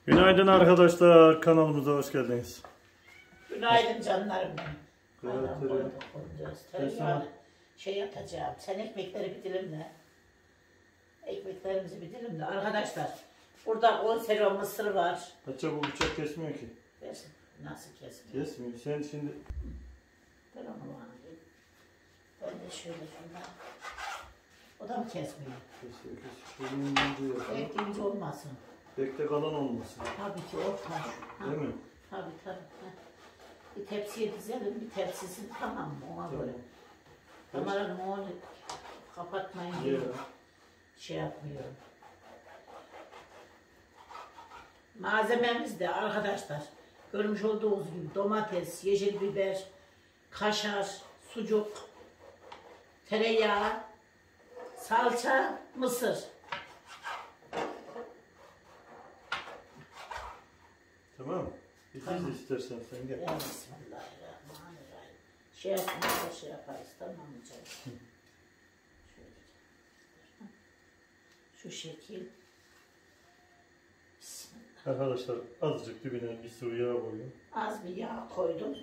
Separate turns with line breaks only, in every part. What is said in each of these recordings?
Günaydın arkadaşlar, kanalımıza hoş geldiniz.
Günaydın canlarım benim.
Evet,
Şey atacağım, sen ekmekleri bir dilimle. Ekmeklerimizi bir dilimle. Arkadaşlar, burada 10 sero mısır var.
Hatta bu bıçak kesmiyor ki.
Versin. Nasıl kesmiyor?
Kesmiyor, sen şimdi...
Ben onu alayım. Ben de şöyle şundan. O da mı kesmiyor?
Kesiyor, kesiyor. Şöyle ince yapalım.
Ektiğimiz olmasın.
Bekle kalan olmasın.
Tabii ki orta.
Değil mi?
Tabii. Bir tepsiye dizelim, bir tepsisi tamam mı ona
Tamam.
göre. Kameranın onu kapatmayın diye şey yapmıyorum. Malzememiz de arkadaşlar görmüş olduğunuz gibi domates, yeşil biber, kaşar, sucuk, tereyağı, salça, mısır.
Tamam.
Tamam.
İstersen sen gel.
Bismillahirrahmanirrahim. Şey yapmayız, şey yaparız, tamam mı canım? Şu şekil. Bismillah.
Arkadaşlar azıcık dibine bir sıvı yağ koyuyorum.
Az bir yağ koydum.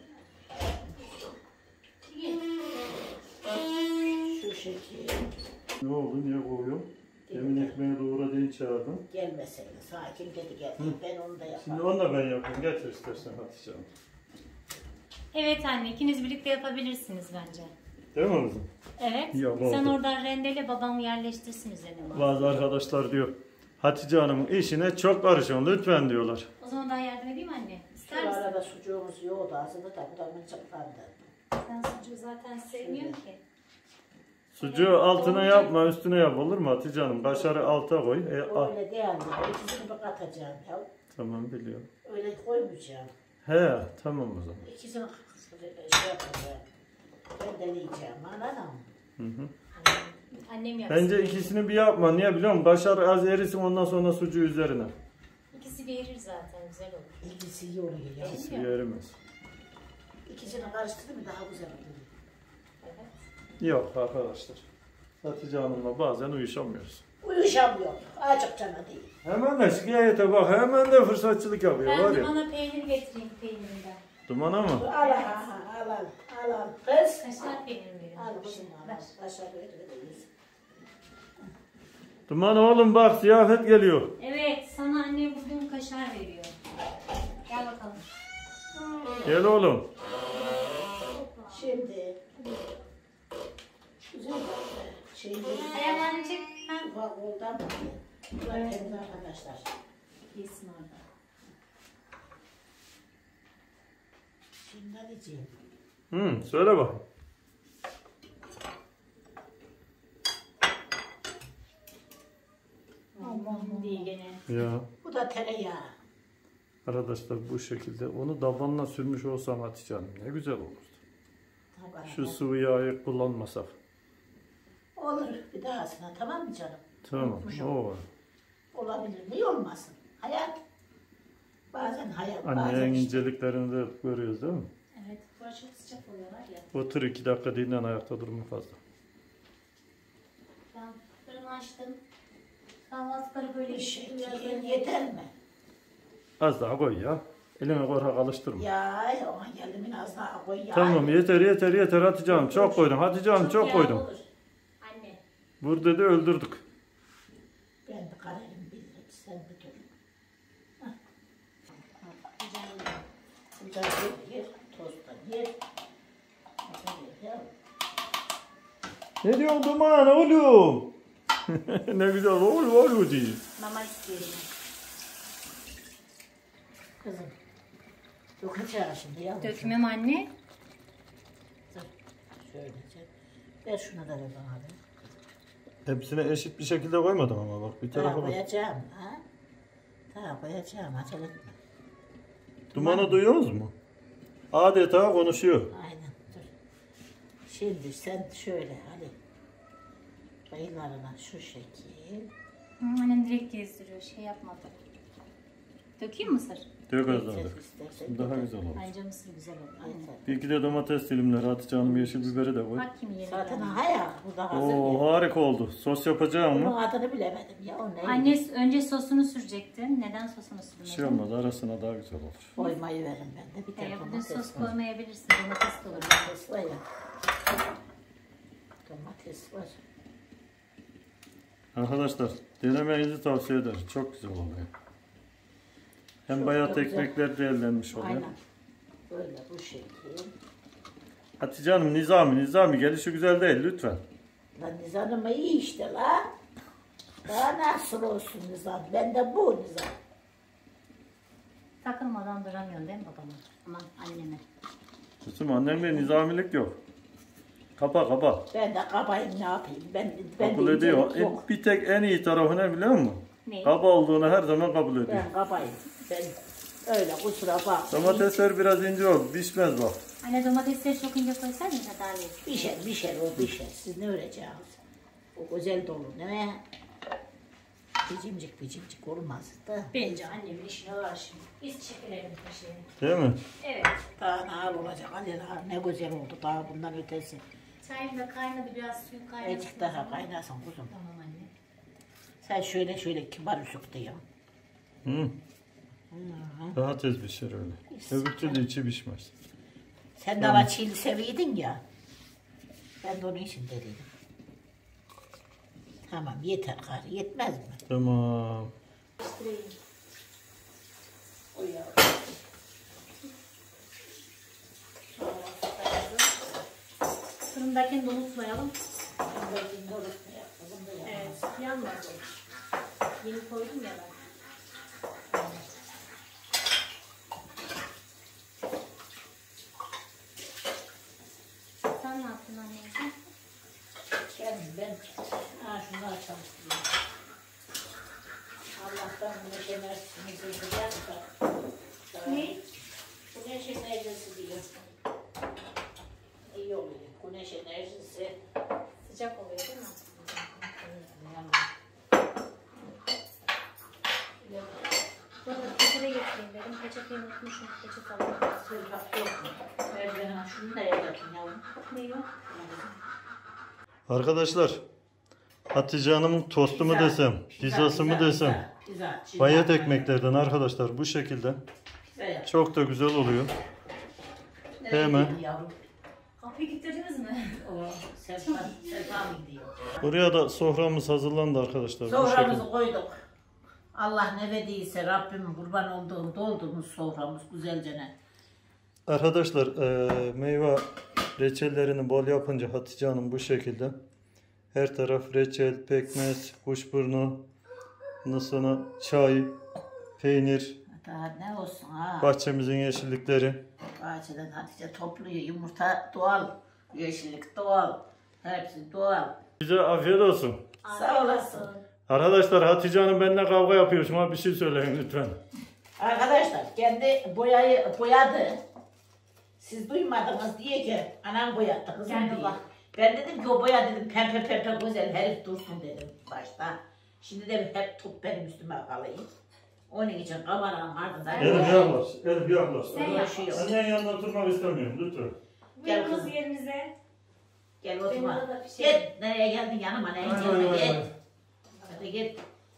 Şu şekil.
Ne oldu, niye koyuyorum? Demin ekmeğe doğru değil çağırdım.
Gelmeseydin sakin dedi gel. Ben onu da yaparım.
Şimdi onu da ben yapayım. Getir istersen Hatice Hanım.
Evet anne, ikiniz birlikte yapabilirsiniz bence.
Değil mi kızım?
Evet.
Yok,
Sen
oldu.
oradan rendele, babam yerleştirsin üzerine.
Bazı arkadaşlar diyor, Hatice Hanım'ın işine çok karışın lütfen diyorlar.
O zaman ben yardım edeyim anne. İster
Şu
misin?
arada sucuğumuz yoğurdu aslında da bu da mıncıklandı.
Sen sucuğu zaten sevmiyorsun ki.
Sucuğu altına yapma, üstüne yap, olur mu Hatice Hanım? Kaşarı alta koy. Al.
Öyle değil mi? İkisini bir katacağım ya.
Tamam, biliyorum.
Öyle koymayacağım.
He, tamam o zaman.
İkisini şey yapacağım. Rendeleyeceğim. Anladın mı?
Hı hı.
Annem yapsın.
Bence ikisini bir yapma. Niye biliyor musun? Kaşar az erisin, ondan sonra sucuğu üzerine.
İkisi bir erir zaten, güzel olur.
İkisi iyi oluyor ya.
İkisi erimez.
İkisini karıştırdı mı daha güzel oluyor.
Evet.
Yok arkadaşlar. Hatice Hanım'la bazen uyuşamıyoruz.
Uyuşamıyor. Acık cana değil.
Hemen de şikayete bak. Hemen de fırsatçılık yapıyor
Ben
var ya.
dumana peynir getireyim peynirinden.
Dumana mı?
Al. Kız.
Kaşar peynir veriyorum.
Al kızım
Ver.
al. Aşağı veririz.
Duman oğlum bak, ziyafet geliyor.
Evet, sana anne bugün kaşar veriyor. Gel bakalım.
Gel oğlum.
Şimdi güzel şeyde
Ayaklarını çek. Ha.
ufak oldan bunlar temiz arkadaşlar.
Yesin orada.
Şimdi ne diyeceğim?
Söyle bak.
Diye gene.
Ya
Bu da tereyağı.
arkadaşlar bu şekilde onu tabanına sürmüş olsam Hatice Hanım ne güzel olurdu. Şu sıvı yağı kullanmasak.
Olur bir dahasına tamam mı canım?
Tamam.
Unutmuşum.
O var.
Olabilir. Niye olmasın? Hayat. Bazen hayat.
Annenin
bazen işte.
inceliklerini de görüyoruz değil mi?
Evet, burası çok sıcak oluyor var ya.
Otur 2 dakika dinlen, ayakta durma fazla.
Ben fırını açtım. Kahvaltıları böyle
Şey,
birazdan
yeter mi?
Az daha koy ya. Eline korkak alıştırma.
Ya ona geldim az daha koy ya.
Tamam, yeter Hatice Hanım, çok koydun. Hatice Hanım çok
yağ
koydun.
olur. Anne.
Burada da öldürdük.
Ben de kararım bilirim. Sen bir dur. Güzel yer. Tozda yer.
Ne diyorsun Duman oğlum? Ne güzel oğlum diye.
Mama istiyorum.
Kızım. Dökeceğim şimdi yavrum.
Dökmem anne.
Dur. Şöylece. Ver şunu da ver bana be.
Hepsine eşit bir şekilde koymadım ama bak bir
Daha
tarafa bak.
koyacağım. Ha? Daha koyacağım. Acele etme.
Dumanı duyuyoruz mu? Adeta konuşuyor.
Aynen. Dur. Şimdi sen şöyle hani. Bayılarına şu şekil.
Annem direkt gezdiriyor, şey yapmadı. Dökeyim mısır?
Dök az daha
Sen
dök.
istersen
Daha
dök.
güzel olur.
Bence mısır güzel olur.
Aynen.
Bir iki de domates dilimleri Hatice Hanım, yeşil biberi de koy.
Bak kimi yemek
Zaten
yani.
hayal. Bu da hazır.
Oo,
ya.
harika oldu. Sos yapacağım
Bunun
mı?
adını bilemedim ya. O ne?
Anne önce sosunu sürecektin. Neden sosunu
Bir
sürmedin?
şey olmaz, arasına daha güzel olur.
Koymayı verin ben de. Bir tane
Bugün
domates
sos
var.
koymayabilirsin. Domates de olur.
Domates var ya. Domates var.
Arkadaşlar, denemenizi tavsiye ederim. Çok güzel oluyor. Hem
Çok
bayat
da güzel.
ekmekler de ellenmiş oluyor.
Aynen. Böyle bu şekil.
Hatice Hanım, Nizami gelişi güzel değil lütfen.
Lan Nizam'ım iyi işte la. Daha nasıl olsun Nizam? Ben de bu Nizam.
Takılmadan duramıyorsun değil mi babama? Aman anneme.
Kızım, annemde nizamilik yok. Kapa.
Ben de kabayım ne yapayım? Ben
Kabul
de
ediyor.
incelik yok.
Bir tek en iyi tarafı ne biliyor musun?
Ne?
Kaba olduğunu her zaman kabul ediyor.
Ben kabayım. Ben öyle kusura bakma.
Domatesler biraz ince oldu. Pişmez bak.
Anne domatesleri çok ince koysaydın da daha lezzetli.
Bir şey o bir şey. Siz ne öreceğiniz? O güzel dolu ne? Bicimcik olmaz da.
Bence annemin işine var şimdi. Biz çekilelim kaşığı.
Değil mi?
Evet.
Daha ne hal olacak? Hadi daha ne güzel oldu daha bundan ötesi.
Çayım da kaynadı, biraz suyu kaynasın.
Azıcık daha kaynasın kuzum.
Tamam anne.
Sen şöyle kibar üslup diyor.
Hı. Daha tez pişer öyle. Öbür türlü içi pişmez.
Sen de alaçıyla seviydin ya. Ben de onun için dediydim. Tamam yeter gari. Yetmez mi?
Tamam.
Karıştırayım.
O ya.
Fırındakini de unutmayalım.
Evet.
Evet. Yanmadı. Yeni koydum ya ben. Sen ne yaptın anneciğim?
Ben şunları çalıştırıyorum. Allah'tan güneş enerjisini duyacağız da.
Ne?
Güneş enerjisi diyor. İyi oluyor. Güneş enerjisi.
Sıcak oluyor değil mi? Sonra peçete getireyim dedim. Peçeteyi unutmuşum. Peçete alayım.
Sırrak yok mu? Merdiven şunu da yapayım yavrum.
Ne yok?
Arkadaşlar, Hatice Hanım'ın tostu mu desem, pizzası mı desem,
Pizza.
bayat ekmeklerden arkadaşlar bu şekilde.
Pizza yap.
Çok da güzel oluyor.
Nereye
Hemen.
gidiyor yavrum?
Kapıyı kilitlediniz mi?
O Serkan mı gidiyor?
Buraya da soframız hazırlandı arkadaşlar. Bu şekilde.
Soframızı koyduk. Allah ne verdiyse Rabbim kurban olduğum doldurmuş soframız güzelce ne.
Arkadaşlar meyve reçellerini bol yapınca Hatice Hanım bu şekilde. Her taraf reçel, pekmez, kuşburnu, ondan sonra çay, peynir,
Daha ne olsun ha.
bahçemizin yeşillikleri.
Bahçeden Hatice topluyor. Yumurta doğal. Yeşillik doğal. Hepsi doğal.
Bize afiyet olsun.
Sağ olasın.
Arkadaşlar Hatice Hanım benimle kavga yapıyor. Şuna bir şey söyleyin lütfen.
Arkadaşlar kendi boyadı. Siz duymadınız diye ki anam boyattı kızım
Gel
diye.
baba.
Ben dedim ki o boya dedim pembe güzel herif dursun dedim başta. Şimdi de hep top benim üstüme kalıyor. Onun için kameranın ardından
Elif yaklaş. Elif yaklaş.
Sen yap.
Annen yanında oturmak istemiyorum lütfen.
Gel
Buyurunuz
kızım.
yerinize.
Gel
Benim
oturma.
odada bir şey
Gel nereye geldin yanıma nereye geldin gel. Hadi git.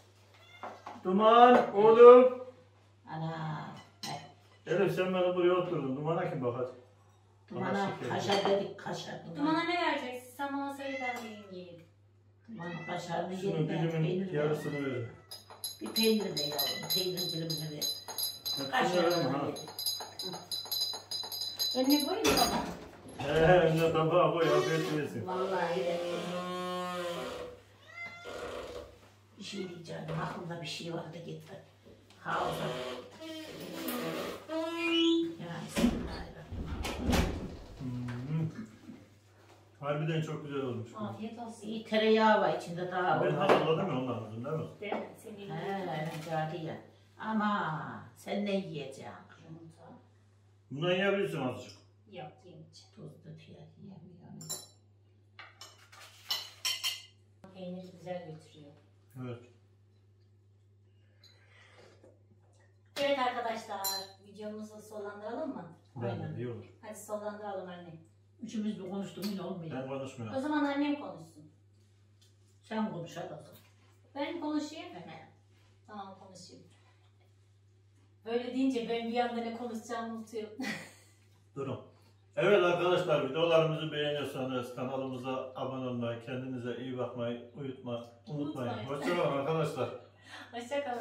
Duman oğlum.
Ana.
Elif sen beni buraya oturdun. Dumana kim bak hadi.
Dumana kaşar dedik kaşar.
Dumana ne vereceksin? Sen bana söyle ben yiyeyim.
Dumanın kaşarını
Şunu
yedim ben
dilimin
peynir ver.
yarısını verin.
Bir peynir de yavrum. Peynir dilimini ver.
Hepsini
Kaşarını
verin ha.
yedim.
Önüne koyayım mı baba?
Önce tabağa koy afiyet olsun.
Vallahi evet. Bir şey diyeceğim. Aklımda bir şey vardı gitti. Havza. Ya bismillahirrahmanirrahim.
Harbiden çok güzel olmuş.
Afiyet olsun.
İyi tereyağı var içinde daha.
Ben hazırladım ya ondan değil mi?
Değil mi? Senin
He, ya. Ama sen ne yiyeceksin?
yumurta.
Bundan yiyebilirsin azıcık.
Yok yemeyeceğim.
Tuzlu fiyat yiyemiyorum.
Peynir güzel götürüyor.
Evet.
Evet arkadaşlar videomuzu sonlandıralım mı?
Aynen iyi olur.
Hadi sonlandıralım anne.
Üçümüz bir konuştuk yine olmuyor.
Ben konuşmuyorum.
O zaman annem konuşsun.
Sen konuş hadi o zaman.
Ben konuşayım.
Hemen.
Tamam konuşayım. Böyle deyince ben bir anda ne konuşacağımı unutuyorum.
Durun. Evet arkadaşlar, videolarımızı beğeniyorsanız kanalımıza abone olmayı, kendinize iyi bakmayı unutmayın.
Unutmayın.
Hoşçakalın arkadaşlar.
Hoşça kalın.